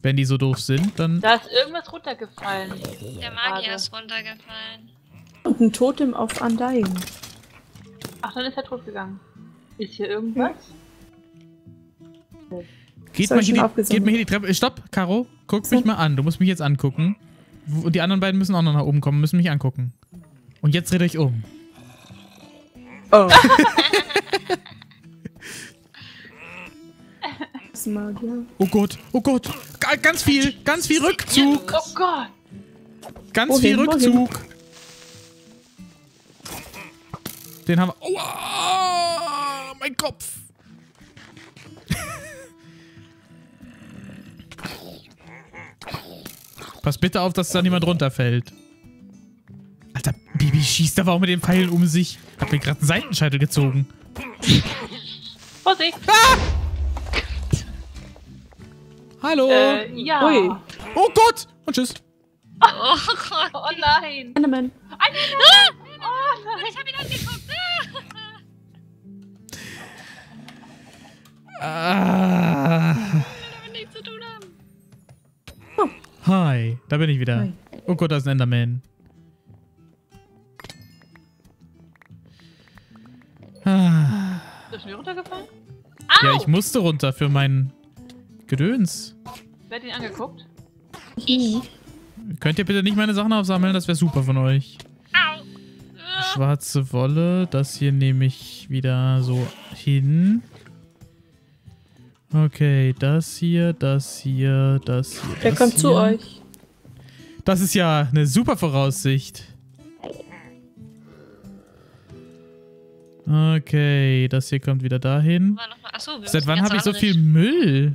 Wenn die so doof sind, dann... Da ist irgendwas runtergefallen. Der Magier ist runtergefallen. Und ein Totem auf Undying. Ach, dann ist er tot gegangen. Ist hier irgendwas? Geht Soll mal, ich hier schon die, aufgesammelt? geht mal hier die Treppe... Stopp, Caro. Guck mich mal an. Du musst mich jetzt angucken. Und die anderen beiden müssen auch noch nach oben kommen, müssen mich angucken. Und jetzt dreht euch um. Oh. Das Magier. Oh Gott, oh Gott. Ganz viel Rückzug. Oh Gott! Ganz viel Wohin? Rückzug. Den haben wir... Aua, mein Kopf. Pass bitte auf, dass da niemand runterfällt. Alter, Bibi schießt aber auch mit den Pfeilen um sich. Hat mir gerade einen Seitenscheitel gezogen. Vorsicht! Ah! Hallo. Ja. Ui. Oh Gott. Und tschüss. Oh Gott. Oh nein! Enderman. Oh nein! Ich hab ihn angeguckt. Ah. Damit nichts zu tun haben. Hi, da bin ich wieder. Hi. Oh Gott, da ist ein Enderman. Ah. Ist das schon wieder runtergefallen? Ja, ich musste runter für mein Gedöns. Wer hat ihn angeguckt? Könnt ihr bitte nicht meine Sachen aufsammeln? Das wäre super von euch. Au. Schwarze Wolle. Das hier nehme ich wieder so hin. Okay, das hier, das hier, das hier. Der das kommt hier. zu euch. Das ist ja eine super Voraussicht. Okay, das hier kommt wieder dahin. War noch mal, achso, wir Seit müssen wann ganz habe ich so andere viel Müll?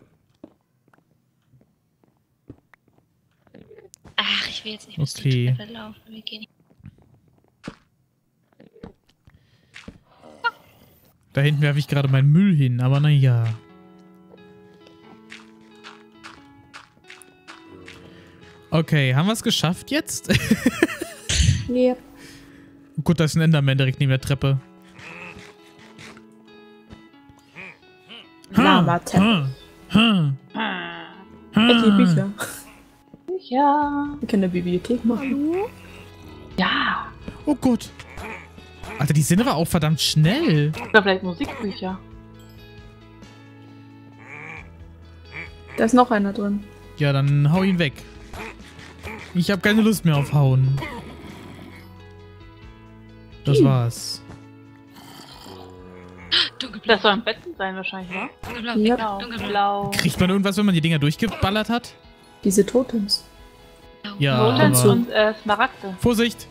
Ach, ich will jetzt nicht bis Okay. zur Treppe laufen. Wir gehen nicht. Da hinten werfe ich gerade meinen Müll hin, aber naja. Okay, haben wir es geschafft jetzt? Ja. Gut, da ist ein Enderman direkt neben der Treppe. Lama-Tempel. Die Bücher. Ja. Wir können eine Bibliothek machen. Ja. Oh Gott. Alter, die sind aber auch verdammt schnell. Oder vielleicht Musikbücher. Da ist noch einer drin. Ja, dann hau ihn weg. Ich habe keine Lust mehr auf Hauen. Das war's. Dunkelblau. Das soll am besten sein wahrscheinlich, ne? Dunkelblau. Ja. Blau. Dunkelblau. Blau. Kriegt man irgendwas, wenn man die Dinger durchgeballert hat? Diese Totems. Ja, Roland aber... und Smaragde. Vorsicht!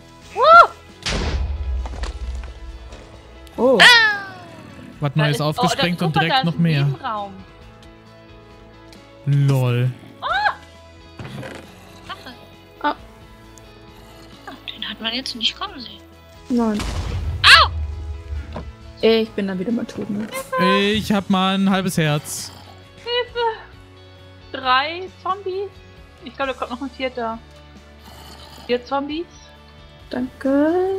Oh. Was Neues Da ist- aufgesprengt da- und guck mal, direkt da noch ist ein mehr. Nebenraum. Lol. Sache. Ah. Ah, den hat man jetzt nicht kommen sehen. Nein. Au! Ich bin dann wieder mal tot, ne? Ich hab mal ein halbes Herz. 3 Zombies. Ich glaube, da kommt noch ein 4. 4 Zombies. Danke.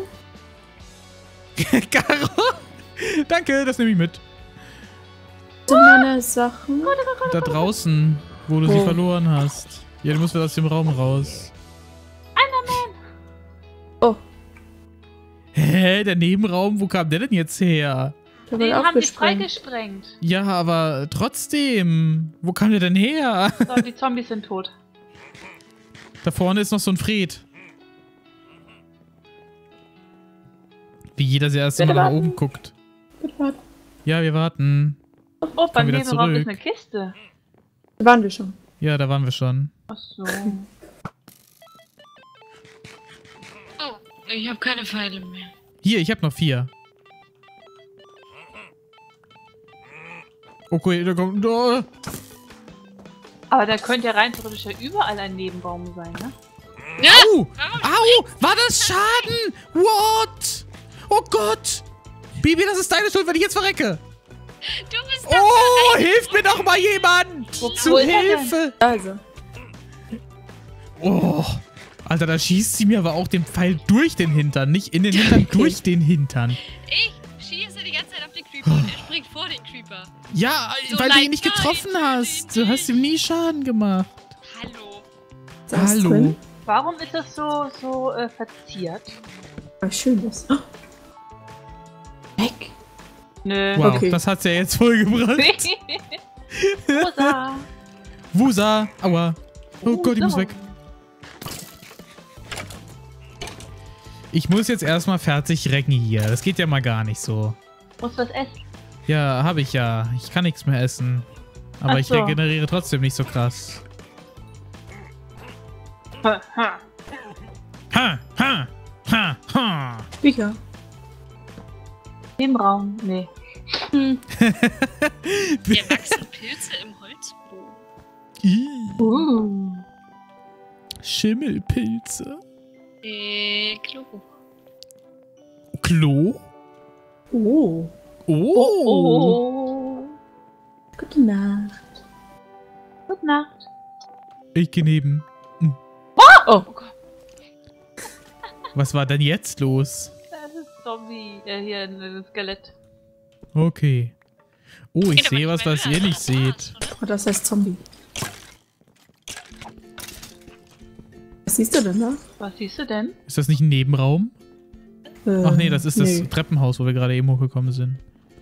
Caro! Danke, das nehme ich mit. Sind meine Sachen? Da draußen, wo du sie Oh. verloren hast. Ja, du musst wieder aus dem Raum raus. Oh, Hä? Der Nebenraum? Wo kam der denn jetzt her? da Den wird haben die aufgesprengt. freigesprengt. Ja, aber trotzdem. Wo kam der denn her? So, die Zombies sind tot. Da vorne ist noch so ein Fred. Wie jeder das erste Mal Bitte nach warten. oben guckt. Bitte warten. Ja, wir warten. Oh, beim wieder Nebenraum ist zurück. eine Kiste. Da waren wir schon. Ja, da waren wir schon. Achso. Oh, ich habe keine Pfeile mehr. Hier, ich habe noch 4. Okay, da kommt... Oh. Aber da könnte ja rein theoretisch ja überall ein Nebenraum sein, ne? Ja! Au! Au! War das Schaden? What? Oh Gott! Bibi, das ist deine Schuld, wenn ich jetzt verrecke. Du bist doch Oh, hilft mir doch mal jemand! Wo Zu ist er denn? Hilfe! Also, Oh, Alter, da schießt sie mir aber auch den Pfeil durch den Hintern. Nicht in den Hintern, Okay. durch den Hintern. Ich schieße die ganze Zeit auf den Creeper und er springt vor den Creeper. Ja, So, weil du nein, ihn nicht getroffen nein, hast. Du hast ihm nie Schaden gemacht. Hallo. Ist da was Hallo. drin? Warum ist das so verziert? Was schön ist. Oh. Weg. Nö. Wow, Okay. das hat's ja jetzt voll gebracht. Rosa. Wusa. Aua. Oh Gott, ich muss weg. Ich muss jetzt erstmal fertig recken hier. Das geht ja mal gar nicht so. Muss was essen. Ja, habe ich ja. Ich kann nichts mehr essen. Aber Ach ich so. regeneriere trotzdem nicht so krass. Ha, ha. Ha, ha, ha, ha. Bücher. Im Raum. Nee. Hm. Hier wachsen Pilze im Holzboden. Ih, Schimmelpilze. Klo. Klo? Oh. Oh. Oh. Gute Nacht. Gute Nacht. Ich geh neben. Oh. Was war denn jetzt los? Das ist Zombie. Hier ein Skelett. Okay. Oh, ich Geht aber sehe was, mehr was höher. ihr nicht seht. Oh, das heißt Zombie. Was siehst du denn da? Was siehst du denn? Ist das nicht ein Nebenraum? Ach nee, das ist das Treppenhaus, wo wir gerade eben hochgekommen sind.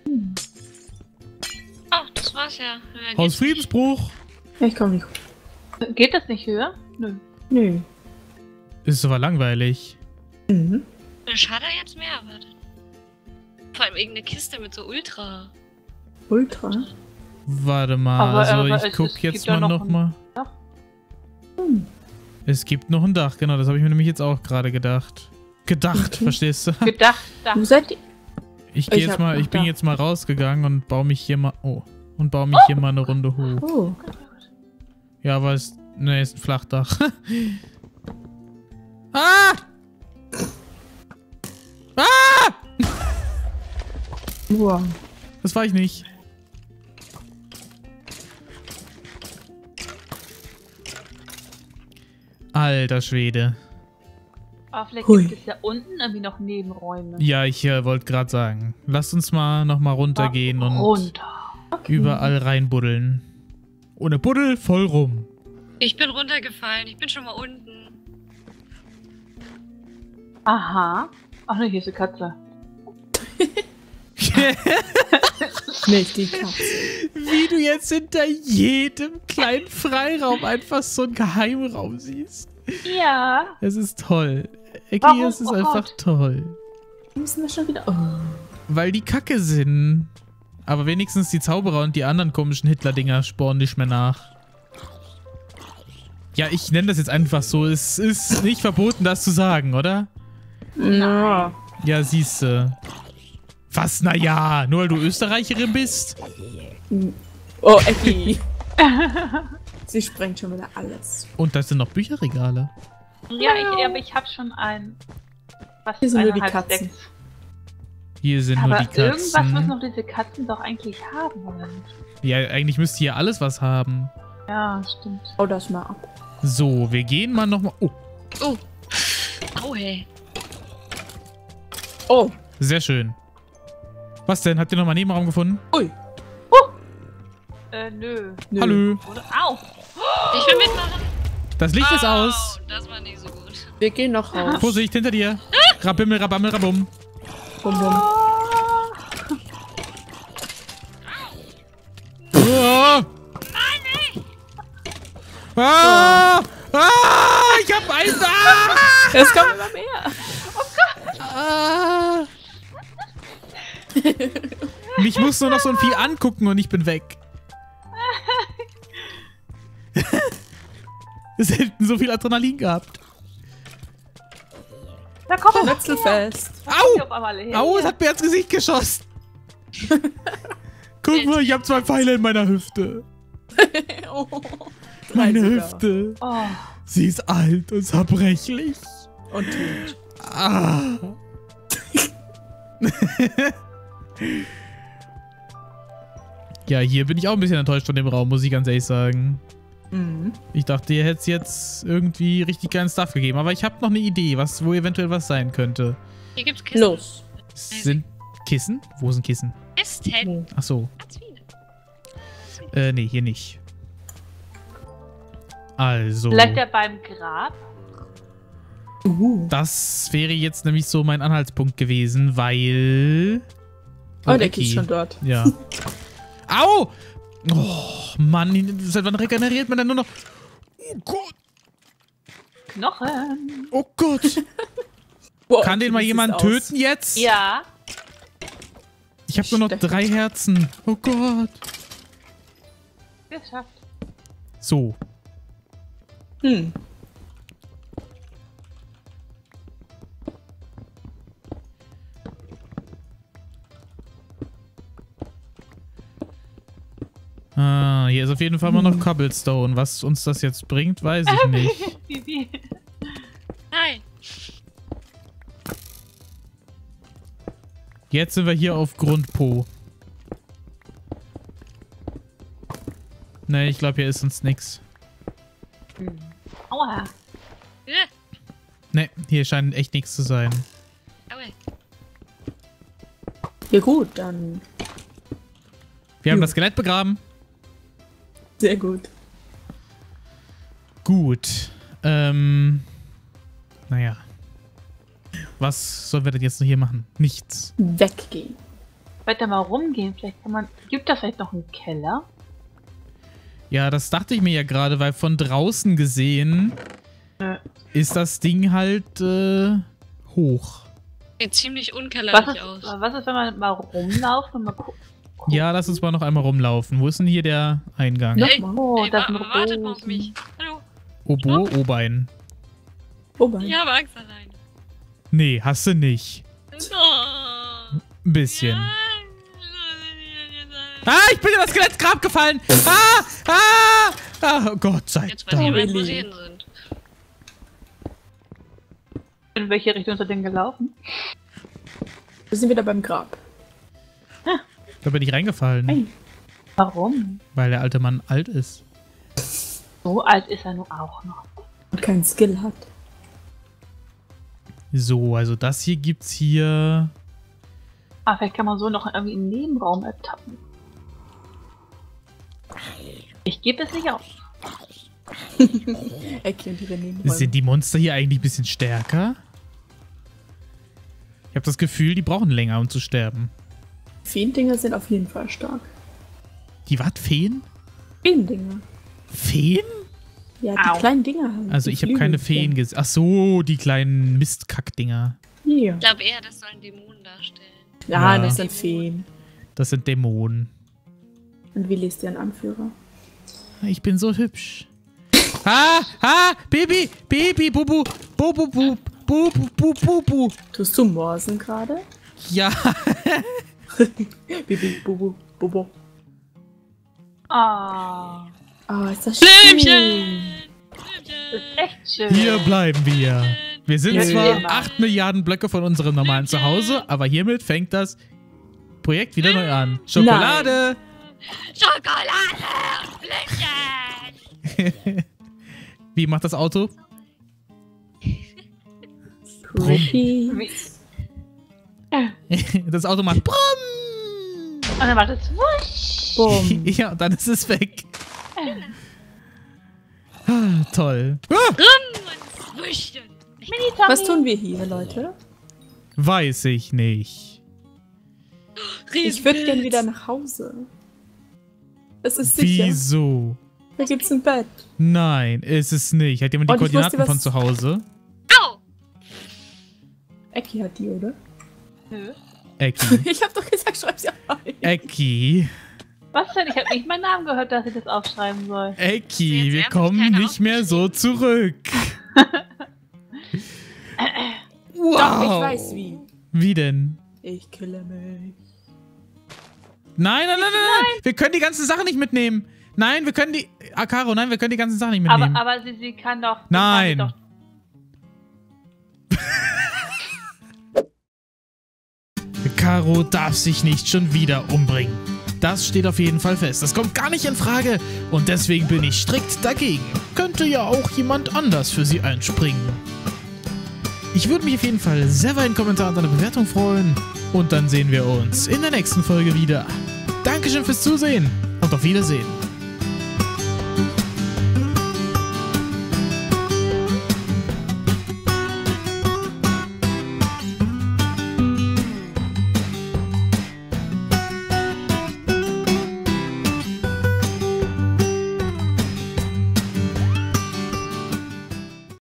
Oh, das war's ja. Ja, Haus geht's Friedensbruch. Ich komm nicht. Geht das nicht höher? Nö. Nö. Ist aber langweilig. Mhm. nicht. Schade jetzt mehr wird. Vor allem irgendeine Kiste mit so Ultra. Ultra. Warte mal, Aber, also ich guck es jetzt gibt ja mal noch noch ein mal. Dach. Es gibt noch ein Dach, genau, das habe ich mir nämlich jetzt auch gerade gedacht. Gedacht, Okay. verstehst du? Gedacht, da. Wo seid ihr? Ich gehe Ich jetzt hab mal, noch ich bin Dach. jetzt mal rausgegangen und baue mich hier mal, und baue mich hier mal eine Runde hoch. Oh. Ja, aber es, ne, ist ein Flachdach. Ah! Ah! Wow. Das war ich nicht. Alter Schwede. Aber vielleicht Hui. gibt es ja unten irgendwie noch Nebenräume. Ja, ich wollte gerade sagen. Lasst uns mal nochmal runtergehen und Runter. überall reinbuddeln. Ohne Buddel, voll rum. Ich bin runtergefallen. Ich bin schon mal unten. Aha. Ach ne, hier ist eine Katze. Nicht die Katze. Wie du jetzt hinter jedem kleinen Freiraum einfach so einen Geheimraum siehst. Ja. Es ist toll. Ecki, Warum? es ist Oh einfach Gott. toll. Müssen wir schon wieder. Oh. Weil die Kacke sind. Aber wenigstens die Zauberer und die anderen komischen Hitler-Dinger sporen nicht mehr nach. Ja, ich nenne das jetzt einfach so. Es ist nicht verboten, das zu sagen, oder? Ja. Ja, siehste. Was, naja, nur weil du Österreicherin bist? Oh, Ecki. Sie sprengt schon wieder alles. Und das sind noch Bücherregale. Ja, aber ich habe schon ein. Was Hier sind nur die 1,5 Katzen. Stacks. Hier sind nur Aber die irgendwas Katzen. müssen noch diese Katzen doch eigentlich haben, oder nicht? Ja, eigentlich müsste hier alles was haben. Ja, stimmt. Hau das mal ab. So, wir gehen mal nochmal... Oh, Oh. Au, hey. Oh. sehr schön. Was denn? Habt ihr nochmal einen Nebenraum gefunden? Ui. Nö. Nö. Hallo. Oder? Au! Ich will mitmachen. Das Licht ist Au, aus. Das war nicht so gut. Wir gehen noch raus. Vorsicht, hinter dir. Rabimmel, rabammel, rabum. Bum, bum. Oh. Ah! Ah! Ich hab einen... Ah! Es kommt immer mehr. Ah! Mich muss nur noch so ein Vieh angucken und ich bin weg. Selten so viel Adrenalin gehabt. Da kommt er. Wetzelfest. Au! Auf einmal her. Au, es hat mir ins Gesicht geschossen. Guck mal, ich habe 2 Pfeile in meiner Hüfte. Oh. Meine sogar. Hüfte. Oh. Sie ist alt und zerbrechlich. Und tot. Ah. Ja, hier bin ich auch ein bisschen enttäuscht von dem Raum, muss ich ganz ehrlich sagen. Mhm. Ich dachte, ihr hättet es jetzt irgendwie richtig geilen Stuff gegeben. Aber ich habe noch eine Idee, wo eventuell was sein könnte. Hier gibt's Kisten. Los. Sind Kissen? Wo ist ein Kissen? Kisten. Ach so. Ganz viele. Nee, hier nicht. Also. Vielleicht ja beim Grab? Das wäre jetzt nämlich so mein Anhaltspunkt gewesen, weil... Oh, der ist schon dort. Ja. Au! Oh, Mann, seit wann regeneriert man denn nur noch... Oh Gott! Knochen. Oh Gott! Wow, Kann den mal wie sieht's jemand aus? töten jetzt? Ja. Ich habe nur noch 3 Herzen. Oh Gott. Geschafft. So. Hm. Ah, hier ist auf jeden Fall mal noch Cobblestone. Was uns das jetzt bringt, weiß ich nicht. Bibi. Nein. Jetzt sind wir hier auf Grundpo. Ne, ich glaube, hier ist uns nix. Aua. Ne, hier scheint echt nichts zu sein. Aue. Ja gut, dann Wir haben das Skelett begraben. sehr gut. Gut. Naja. Was sollen wir denn jetzt noch hier machen? Nichts. Weggehen. Weiter mal rumgehen. Vielleicht kann man... Gibt da vielleicht noch einen Keller? Ja, das dachte ich mir ja gerade, weil von draußen gesehen ist das Ding halt hoch. Sieht ziemlich Was unkellerlich ist, aus. was ist, wenn man mal rumlaufen und mal gucken? Ja, lass uns mal noch einmal rumlaufen. Wo ist denn hier der Eingang? Ja. Ey, Oh, ey, da sind wartet mal auf Rosen. mich. Hallo. Obo, Obein. Wobei. Ich habe Angst alleine. Nee, hast du nicht. No. Ein bisschen. Ja. Ah, ich bin in das Skelettgrab gefallen. Ah, oh Gott sei Jetzt weiß ich, Dank. wo die Museen sind. In welche Richtung ist er denn gelaufen? Wir sind wieder beim Grab. Da bin ich reingefallen, Hey. Warum? weil der alte Mann alt ist. So alt ist er nun auch noch. Und keinen Skill hat. So, also das hier gibt's hier. Ah, vielleicht kann man so noch irgendwie einen Nebenraum ertappen. Ich gebe es nicht auf. Ecke und ihre Nebenräume. Sind die Monster hier eigentlich ein bisschen stärker? Ich habe das Gefühl, die brauchen länger, um zu sterben. Feendinger sind auf jeden Fall stark. Die was? Feen? Feendinger. Feen? Ja, die Au. kleinen Dinger haben. Also ich habe keine Feen gesehen. Ach so, die kleinen Mistkackdinger. Ja. Ich glaube eher, das sollen Dämonen darstellen. Ja, Ja. das sind Feen. Das sind Dämonen. Und wie liest ihr einen Anführer? Ich bin so hübsch. Baby, Baby, Bubu, Bubu, Bubu, Bubu, Bubu, Bubu. Tust du Morsen gerade? Ja, Bibi, Bubu, Bobo. Ah, Ah, ist das schön. Blümchen! das ist echt schön. hier bleiben wir. Wir sind Ja, zwar immer. 8 Milliarden Blöcke von unserem normalen Zuhause, aber hiermit fängt das Projekt wieder neu an. Schokolade! Schokolade! Blümchen! Wie macht das Auto? Pretty. Wie- Das Auto macht Brumm! Und dann macht es wusch. Bumm. Ja, und dann ist es weg. Toll. Rum und swischen. Mini-Tommy. Was tun wir hier, Leute? Weiß ich nicht. Ich würde gern wieder nach Hause. Es ist sicher. Wieso? Da gibt's ein Bett. Nein, ist es nicht. Hat jemand die Und ich Koordinaten wusste, von was- zu Hause? Au! Ecki hat die, oder? Nö. Ecki. Ich hab doch gesagt, schreib sie auf. Ecki. Was denn? Ich habe nicht meinen Namen gehört, dass ich das aufschreiben soll. Ecki, Jetzt wir ehrlich kommen keiner nicht mehr so zurück. Wow. Doch, ich weiß wie. Wie denn? Ich kille mich. Nein, nein, nein, nein, nein. Wir können die ganzen Sachen nicht mitnehmen. Nein, wir können die... Ah, Caro, nein, wir können die ganzen Sachen nicht mitnehmen. Aber sie kann doch... Nein. Doch, Caro darf sich nicht schon wieder umbringen. Das steht auf jeden Fall fest. Das kommt gar nicht in Frage. Und deswegen bin ich strikt dagegen. Könnte ja auch jemand anders für sie einspringen. Ich würde mich auf jeden Fall sehr über einen Kommentar und eine Bewertung freuen. Und dann sehen wir uns in der nächsten Folge wieder. Dankeschön fürs Zusehen und auf Wiedersehen.